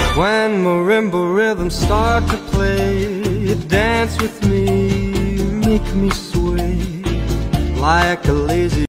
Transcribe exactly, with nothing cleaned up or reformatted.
When marimba rhythms start to play, dance with me, make me sway like a lazy